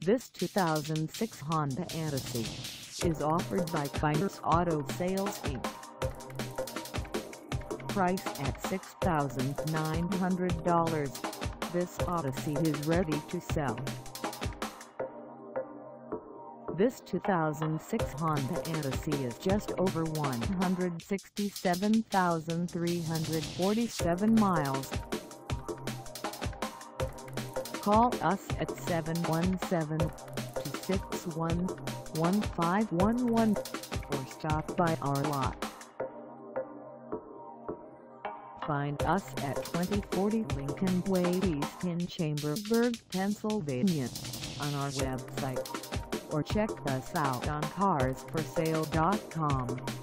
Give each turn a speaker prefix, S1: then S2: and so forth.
S1: This 2006 Honda Odyssey is offered by Kyners Auto Sales Inc. Price at $6,900, this Odyssey is ready to sell. This 2006 Honda Odyssey is just over 167,347 miles. Call us at 717-261-1511 or stop by our lot. Find us at 2040 Lincoln Way E Chambersburg, Pennsylvania on our website, or check us out on carsforsale.com.